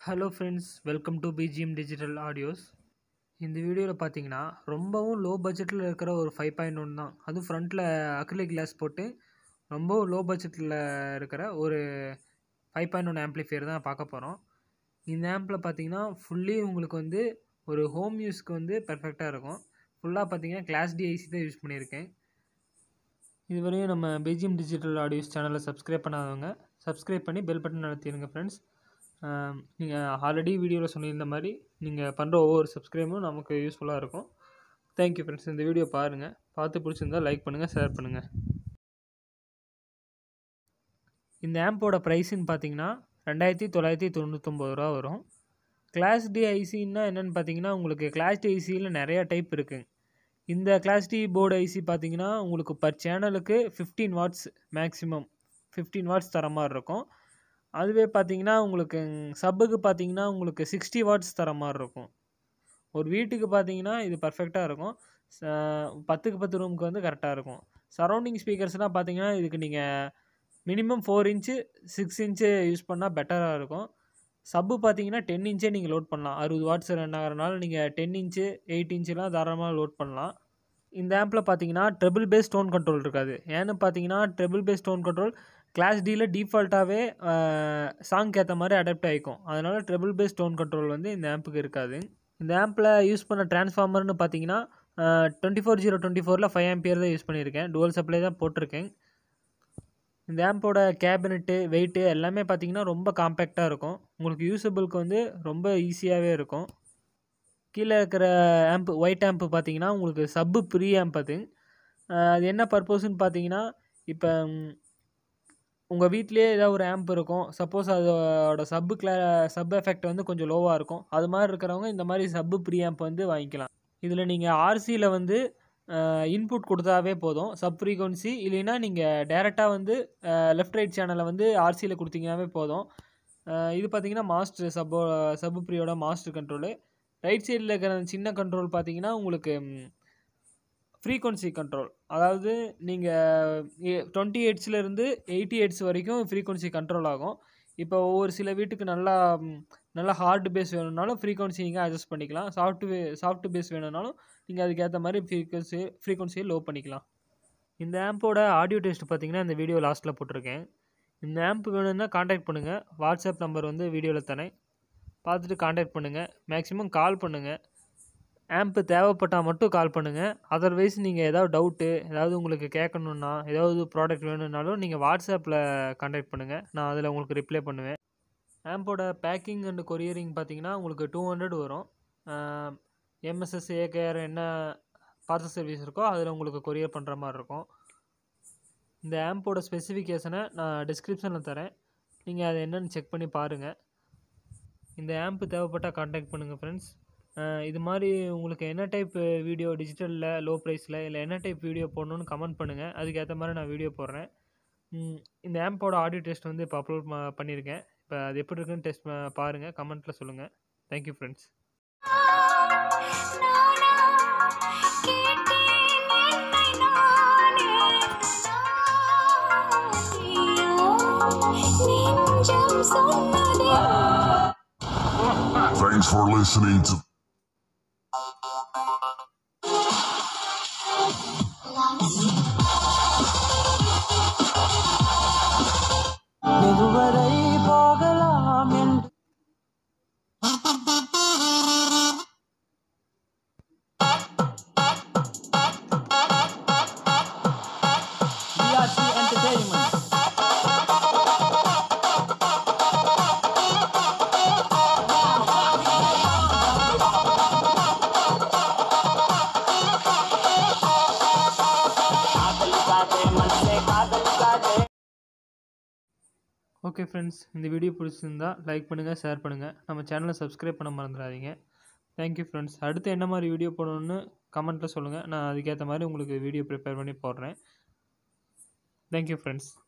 Hello friends, welcome to BGM digital audios. இந்த வீடியோவில் பார்த்தீங்கன்னா ரொம்பவும் லோ பட்ஜெட்டில் இருக்கிற ஒரு 5.1 தான். அதுவும் ஃப்ரண்ட்டில் அக்ரிலிக் கிளாஸ் போட்டு ரொம்பவும் லோ பட்ஜெட்டில் இருக்கிற ஒரு 5.1 ஆம்ப்ளிஃபையர் தான் பார்க்க போகிறோம். இந்த ஆம்பில் பார்த்தீங்கன்னா ஃபுல்லி உங்களுக்கு வந்து ஒரு ஹோம் யூஸ்க்கு வந்து பெர்ஃபெக்டாக இருக்கும். ஃபுல்லாக பார்த்தீங்கன்னா கிளாஸ் டி ஐசி தான் யூஸ் பண்ணியிருக்கேன். இதுவரையும் நம்ம பிஜிஎம் டிஜிட்டல் ஆடியோஸ் சேனலை சப்ஸ்கிரைப் பண்ணாதவங்க சப்ஸ்கிரைப் பண்ணி பெல் பட்டன் அழுத்திடுங்க ஃப்ரெண்ட்ஸ். நீங்கள் ஆல்ரெடி வீடியோவில் சொன்னிருந்த மாதிரி நீங்கள் பண்ணுற ஒவ்வொரு சப்ஸ்கிரைபும் நமக்கு யூஸ்ஃபுல்லாக இருக்கும். Thank you friends. இந்த வீடியோ பாருங்கள், பார்த்து பிடிச்சிருந்தால் லைக் பண்ணுங்கள், ஷேர் பண்ணுங்கள். இந்த ஆம்போட ப்ரைஸுன்னு பார்த்தீங்கன்னா 2999 ரூபா வரும். கிளாஸ் டி ஐசின்னா என்னென்னு பார்த்தீங்கன்னா உங்களுக்கு கிளாஸ் டி ஐசியில் நிறையா டைப் இருக்குங்க. இந்த கிளாஸ் டி போர்டு ஐசி பார்த்தீங்கன்னா உங்களுக்கு பர் சேனலுக்கு 15 வாட்ஸ் மேக்ஸிமம் 15 வாட்ஸ் தர மாதிரி இருக்கும். அதுவே பார்த்தீங்கன்னா உங்களுக்கு சப்புக்கு பார்த்தீங்கன்னா உங்களுக்கு 60 வாட்ஸ் தர மாதிரி இருக்கும். ஒரு வீட்டுக்கு பார்த்தீங்கன்னா இது பர்ஃபெக்டாக இருக்கும். 10க்கு 10 ரூமுக்கு வந்து கரெக்டாக இருக்கும். சரௌண்டிங் ஸ்பீக்கர்ஸ்லாம் பார்த்தீங்கன்னா இதுக்கு நீங்கள் மினிமம் 4 இன்ச்சு 6 இன்ச்சு யூஸ் பண்ணால் பெட்டராக இருக்கும். சப்பு பார்த்தீங்கன்னா 10 இன்ச்சே நீங்கள் லோட் பண்ணலாம். 60 வாட்ஸ் ரன் ஆகிறனால நீங்கள் 10 இன்ச்சு 8 இன்ச்சுலாம் தாராளமாக லோட் பண்ணலாம். இந்த ஆம்பில் பார்த்தீங்கன்னா ட்ரிபிள் பேஸ் டோன் கண்ட்ரோல் இருக்காது. ஏன்னு பார்த்தீங்கன்னா treble bass tone control class டியில் டிஃபால்ட்டாகவே சாங்க்கு ஏற்ற மாதிரி அடாப்ட் ஆகிக்கும். அதனால் ட்ரிபிள் பேஸ் டோன் கண்ட்ரோல் வந்து இந்த ஆம்புக்கு இருக்காது. இந்த ஆம்பில் யூஸ் பண்ண டிரான்ஸ்ஃபார்மர்னு பார்த்தீங்கன்னா 24024 5 ஆம்பியர் தான் யூஸ் பண்ணியிருக்கேன். டுவல் சப்ளை தான் போட்டிருக்கேன். இந்த ஆம்போட கேபினெட்டு வெயிட்டு எல்லாமே பார்த்தீங்கன்னா ரொம்ப காம்பேக்டாக இருக்கும். உங்களுக்கு யூஸபிளுக்கு வந்து ரொம்ப ஈஸியாகவே இருக்கும். கீழே இருக்கிற ஆம்ப் ஒயிட் ஆம்ப்பு பார்த்தீங்கன்னா உங்களுக்கு சப்பு ப்ரீ ஆம்ப். அது என்ன பர்பஸ்ன்னு பார்த்தீங்கன்னா இப்போ உங்கள் வீட்லேயே ஏதாவது ஒரு ஆம்ப் இருக்கும். சப்போஸ் அதோட சப் எஃபெக்ட் வந்து கொஞ்சம் லோவாக இருக்கும். அது மாதிரி இருக்கிறவங்க இந்த மாதிரி சப்பு ப்ரீ ஆம்ப் வந்து வாங்கிக்கலாம். இதில் நீங்கள் ஆர்சியில் வந்து இன்புட் கொடுத்தாவே போதும் சப் ஃப்ரீக்வன்சி. இல்லைன்னா நீங்கள் டேரெக்டாக வந்து லெஃப்ட் ரைட் சேனலை வந்து ஆர்சியில் கொடுத்தீங்கன்னாவே போதும். இது பார்த்தீங்கன்னா மாஸ்டர் சப்பு ப்ரீயோட மாஸ்டர் கண்ட்ரோலு. ரைட் சைடில் இருக்கிற சின்ன கண்ட்ரோல் பார்த்தீங்கன்னா உங்களுக்கு ஃப்ரீக்வன்சி கண்ட்ரோல். அதாவது நீங்கள் 20 ஹெர்ட்ஸ்லேருந்து 80 ஹெர்ட்ஸ் வரைக்கும் ஃப்ரீக்வன்சி கண்ட்ரோல் ஆகும். இப்போ ஒவ்வொரு சில வீட்டுக்கு நல்லா ஹார்டு பேஸ் வேணும்னாலும் ஃப்ரீக்வன்சி நீங்கள் அட்ஜஸ்ட் பண்ணிக்கலாம். சாஃப்ட் பேஸ் வேணும்னாலும் நீங்கள் அதுக்கேற்ற மாதிரி ஃப்ரீக்வன்சியை லோ பண்ணிக்கலாம். இந்த ஆம்போட ஆடியோ டெஸ்ட் பார்த்தீங்கன்னா இந்த வீடியோ லாஸ்ட்டில் போட்டிருக்கேன். இந்த ஆம்ப் வேணும்னா காண்டாக்ட் பண்ணுங்கள். வாட்ஸ்அப் நம்பர் வந்து வீடியோவில் தரேன். பார்த்துட்டு காண்டாக்ட் பண்ணுங்கள். மேக்ஸிமம் கால் பண்ணுங்கள். ஆம்ப்பு தேவைப்பட்டால் மட்டும் கால் பண்ணுங்கள். அதர்வைஸ் நீங்கள் ஏதாவது டவுட்டு ஏதாவது உங்களுக்கு கேட்கணுன்னா ஏதாவது ப்ராடக்ட் வேணும்னாலும் நீங்கள் வாட்ஸ்அப்பில் காண்டாக்ட் பண்ணுங்கள். நான் அதில் உங்களுக்கு ரிப்ளை பண்ணுவேன். ஆம்போட பேக்கிங் அண்ட் கொரியரிங் பார்த்தீங்கன்னா உங்களுக்கு 200 வரும். எம்எஸ்எஸ் ஏகேஆர் என்ன பார்சல் சர்வீஸ் இருக்கோ அதில் உங்களுக்கு கொரியர் பண்ணுற மாதிரி இருக்கும். இந்த ஆம்போட ஸ்பெசிஃபிகேஷனை நான் டிஸ்கிரிப்ஷனில் தரேன். நீங்கள் அதை என்னென்னு செக் பண்ணி பாருங்கள். இந்த ஆம்ப்பு தேவைப்பட்டால் காண்டாக்ட் பண்ணுங்கள் ஃப்ரெண்ட்ஸ். இது மாதிரி உங்களுக்கு என்ன டைப் வீடியோ டிஜிட்டலில் லோ ப்ரைஸில் இல்லை என்ன டைப் வீடியோ போடணுன்னு கமெண்ட் பண்ணுங்கள். அதுக்கேற்ற மாதிரி நான் வீடியோ போடுறேன். இந்த ஆம்போட ஆடியோ டெஸ்ட் வந்து இப்போ அப்லோட் பண்ணியிருக்கேன். இப்போ அது எப்படி இருக்குன்னு டெஸ்ட் பாருங்கள், கமெண்ட்டில் சொல்லுங்கள். Thank you friends. Thanks for listening to எதுவரை போகலாம் என்று Entertainment. ஓகே ஃப்ரெண்ட்ஸ், இந்த வீடியோ பிடிச்சிருந்தா லைக் பண்ணுங்கள், ஷேர் பண்ணுங்கள். நம்ம சேனலை சப்ஸ்கிரைப் பண்ண மறந்துடாதீங்க. Thank you friends. அடுத்து என்ன மாதிரி வீடியோ போடணுன்னு கமெண்ட்டில் சொல்லுங்கள். நான் அதுக்கேற்ற மாதிரி உங்களுக்கு வீடியோ ப்ரிப்பேர் பண்ணி போடுறேன். Thank you friends.